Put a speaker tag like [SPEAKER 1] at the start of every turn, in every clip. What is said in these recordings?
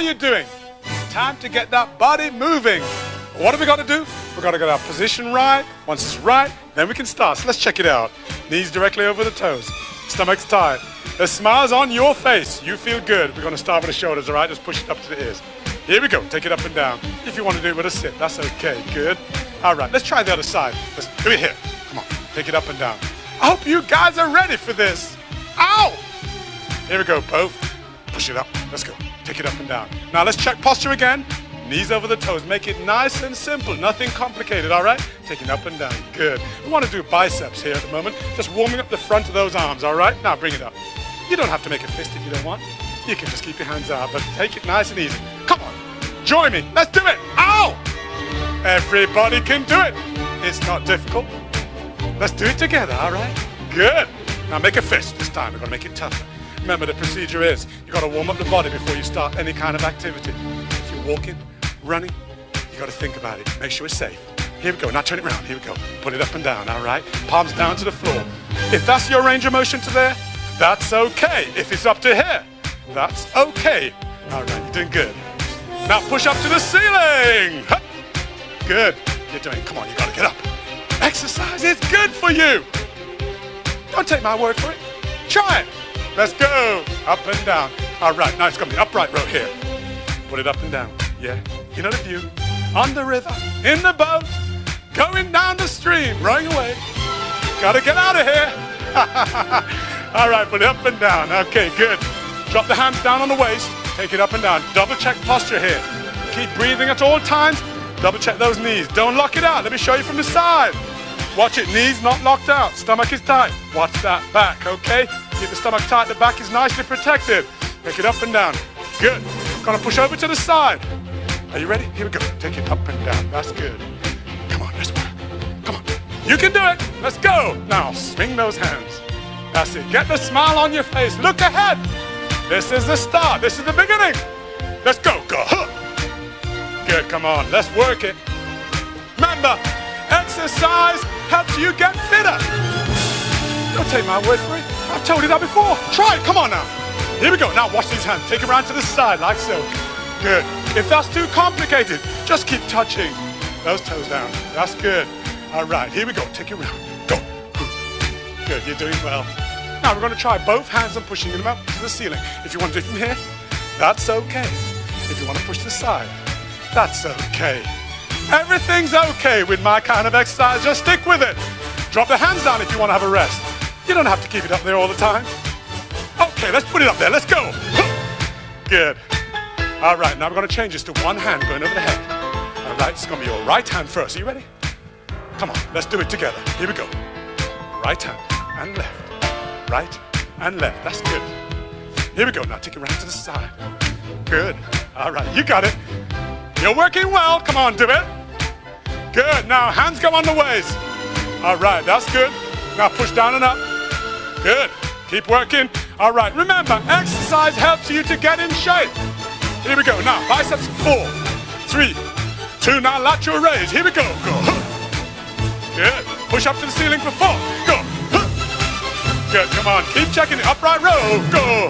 [SPEAKER 1] you doing? Time to get that body moving. What have we got to do? We've got to get our position right. Once it's right, then we can start. So let's check it out. Knees directly over the toes. Stomach's tight. The smile's on your face. You feel good. We're going to start with the shoulders, all right? Just push it up to the ears. Here we go. Take it up and down. If you want to do it with a sit, that's okay. Good. All right, let's try the other side. Let's do it here. Come on. Take it up and down. I hope you guys are ready for this. Ow! Here we go, both. Push it up. Let's go. Take it up and down. Now let's check posture again. Knees over the toes. Make it nice and simple. Nothing complicated, all right? Take it up and down. Good. We want to do biceps here at the moment. Just warming up the front of those arms, all right? Now bring it up. You don't have to make a fist if you don't want. You can just keep your hands out, but take it nice and easy. Come on. Join me. Let's do it. Ow! Everybody can do it. It's not difficult. Let's do it together, all right? Good. Now make a fist this time. We're going to make it tougher. Remember, the procedure is you've got to warm up the body before you start any kind of activity. If you're walking, running, you've got to think about it. Make sure it's safe. Here we go. Now turn it around. Here we go. Put it up and down, all right? Palms down to the floor. If that's your range of motion to there, that's okay. If it's up to here, that's okay. All right, you're doing good. Now push up to the ceiling. Hup. Good. You're doing, come on, you got to get up. Exercise is good for you. Don't take my word for it. Try it. Let's go. Up and down. All right, now it's going to be upright row here. Put it up and down. Yeah. You know the view. On the river, in the boat, going down the stream, rowing away. Got to get out of here. All right, put it up and down. Okay, good. Drop the hands down on the waist. Take it up and down. Double check posture here. Keep breathing at all times. Double check those knees. Don't lock it out. Let me show you from the side. Watch it. Knees not locked out. Stomach is tight. Watch that back, okay? Keep the stomach tight. The back is nicely protected. Take it up and down. Good. Gonna push over to the side. Are you ready? Here we go. Take it up and down. That's good. Come on, let's work. Come on. You can do it. Let's go. Now, swing those hands. That's it. Get the smile on your face. Look ahead. This is the start. This is the beginning. Let's go. Go. Huh. Good. Come on. Let's work it. Remember, exercise helps you get fitter. Don't take my word for it. I've told you that before. Try it. Come on now. Here we go. Now watch these hands. Take them around to the side like so. Good. If that's too complicated, just keep touching those toes down. That's good. All right. Here we go. Take it around. Go. Good. You're doing well. Now we're going to try both hands and pushing them up to the ceiling. If you want to do it from here, that's okay. If you want to push to the side, that's okay. Everything's okay with my kind of exercise. Just stick with it. Drop the hands down if you want to have a rest. You don't have to keep it up there all the time. Okay, let's put it up there. Let's go. Good. All right, now we're going to change this to one hand going over the head. All right, it's going to be your right hand first. Are you ready? Come on, let's do it together. Here we go. Right hand and left. Right and left. That's good. Here we go. Now take it round to the side. Good. All right, you got it. You're working well. Come on, do it. Good. Now hands go on the waist. All right, that's good. Now push down and up. Good. Keep working. All right, remember, exercise helps you to get in shape. Here we go. Now, biceps, 4, 3, 2. Now, lateral raise. Here we go. Go. Good. Push up to the ceiling for 4. Go. Good. Come on. Keep checking it. Upright row. Go.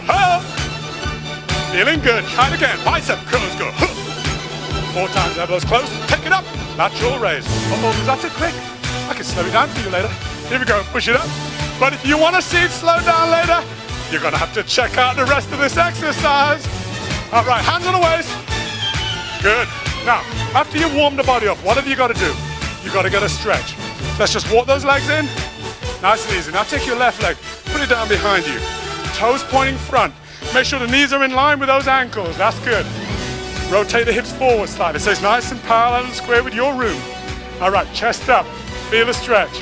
[SPEAKER 1] Feeling good. Try it again. Bicep curls. Go. 4 times. Elbows close. Take it up. Lateral raise. Uh-oh, is that too quick? I can slow it down for you later. Here we go. Push it up. But if you want to see it slow down later, you're going to have to check out the rest of this exercise. All right, hands on the waist. Good. Now, after you warm the body up, what have you got to do? You've got to get a stretch. Let's just walk those legs in. Nice and easy. Now take your left leg, put it down behind you. Toes pointing front. Make sure the knees are in line with those ankles. That's good. Rotate the hips forward slightly so it's nice and parallel and square with your room. All right, chest up. Feel the stretch.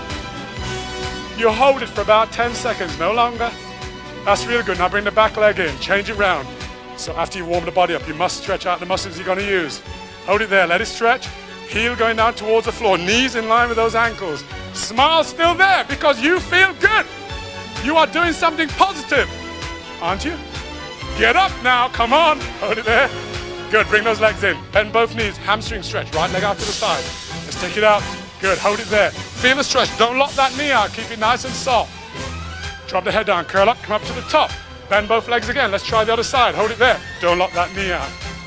[SPEAKER 1] You hold it for about 10 seconds, no longer. That's really good. Now bring the back leg in, change it round. So after you warm the body up, you must stretch out the muscles you're going to use. Hold it there, let it stretch. Heel going down towards the floor, knees in line with those ankles. Smile still there because you feel good. You are doing something positive, aren't you? Get up now, come on. Hold it there. Good, bring those legs in. Bend both knees, hamstring stretch, right leg out to the side. Let's take it out. Good, hold it there. Feel the stretch, don't lock that knee out, keep it nice and soft. Drop the head down, curl up, come up to the top. Bend both legs again, let's try the other side, hold it there. Don't lock that knee out.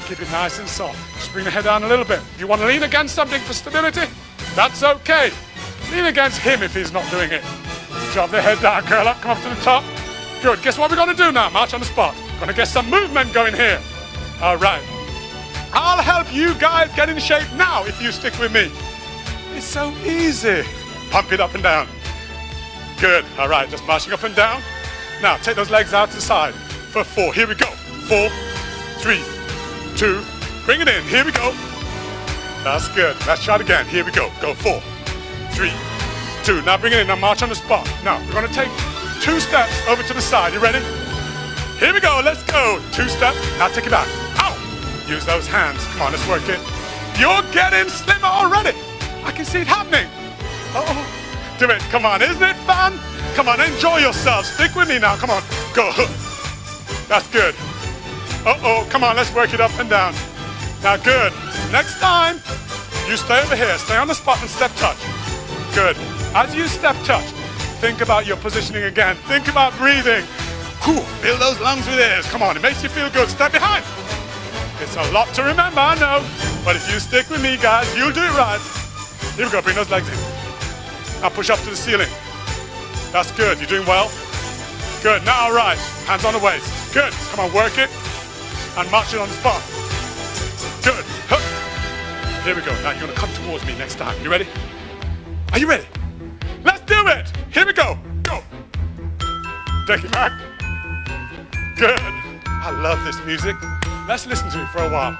[SPEAKER 1] Keep it nice and soft. Just bring the head down a little bit. You want to lean against something for stability? That's okay. Lean against him if he's not doing it. Drop the head down, curl up, come up to the top. Good. Guess what we're going to do now? March on the spot. Going to get some movement going here. All right. I'll help you guys get in shape now if you stick with me. It's so easy. Pump it up and down. Good. All right. Just marching up and down. Now, take those legs out to the side for 4. Here we go. 4, 3, 2. Bring it in. Here we go. That's good. Let's try it again. Here we go. Go 4, 3, 2. Now bring it in. Now march on the spot. Now, we're going to take 2 steps over to the side. You ready? Here we go. Let's go. 2 steps. Now take it back. Ow! Use those hands. Come on, let's work it. You're getting slimmer already. I can see it happening. Uh-oh. Do it. Come on. Isn't it fun? Come on, enjoy yourself. Stick with me now. Come on. Go. That's good. Uh-oh. Come on, let's work it up and down. Now, good. Next time, you stay over here. Stay on the spot and step touch. Good. As you step touch, think about your positioning again. Think about breathing. Whew. Fill those lungs with air. Come on, it makes you feel good. Step behind. It's a lot to remember, I know. But if you stick with me, guys, you'll do it right. Here we go. Bring those legs in. Now push up to the ceiling. That's good. You're doing well. Good. Now, all right. Hands on the waist. Good. Come on, work it. And march it on the spot. Good. Hup. Here we go. Now you're going to come towards me next time. You ready? Are you ready? Let's do it. Here we go. Go. Take it back. Good. I love this music. Let's listen to it for a while.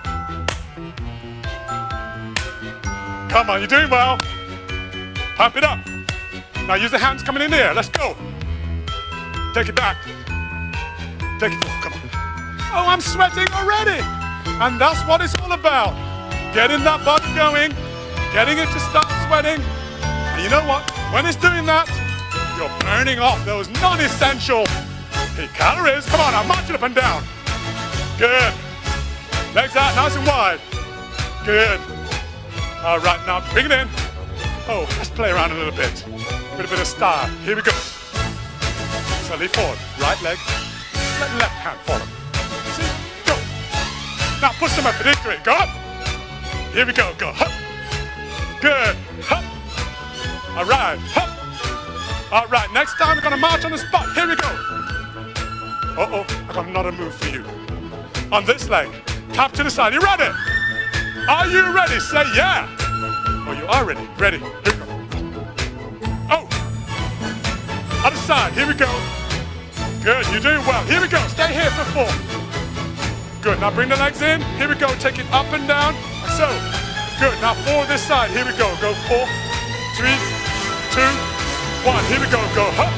[SPEAKER 1] Come on, you're doing well. Pump it up. Now use the hands coming in the air. Let's go. Take it back. Take it forward. Come on. Oh, I'm sweating already. And that's what it's all about. Getting that body going, getting it to start sweating. And you know what? When it's doing that, you're burning off those non-essential calories. Come on, now march it up and down. Good. Legs out nice and wide. Good. All right, now bring it in. Oh, let's play around a little bit. With a bit of style. Here we go. Slowly forward. Right leg. Let left hand follow. See? Go. Now push some effort into it. Go up. Here we go. Go. Hup. Good. Hup. All right. Hup. All right. Next time we're going to march on the spot. Here we go. Uh-oh. I got another move for you. On this leg. Tap to the side. You ready? Are you ready? Say yeah. Oh, you are ready. Ready. Here we go. Oh. Other side. Here we go. Good. You're doing well. Here we go. Stay here for 4. Good. Now bring the legs in. Here we go. Take it up and down. So. Good. Now 4 this side. Here we go. Go 4, 3, 2, 1. Here we go. Go. Hup.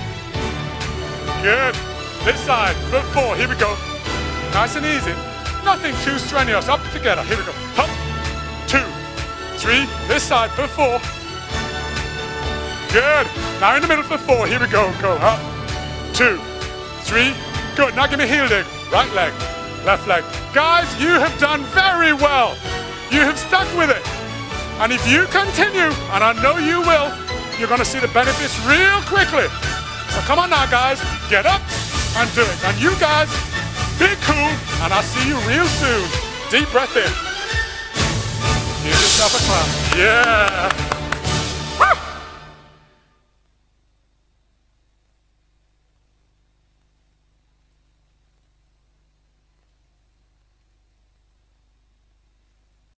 [SPEAKER 1] Good. This side. For 4. Here we go. Nice and easy. Nothing too strenuous. Up together. Here we go. Hup. 2, 3. This side for 4. Good. Now in the middle for 4. Here we go. Go. Up. 2, 3. Good. Now give me a heel dig. Right leg. Left leg. Guys, you have done very well. You have stuck with it. And if you continue, and I know you will, you're going to see the benefits real quickly. So come on now, guys. Get up and do it. And you guys, be cool, and I'll see you real soon. Deep breath in. Give yourself a clap. Yeah.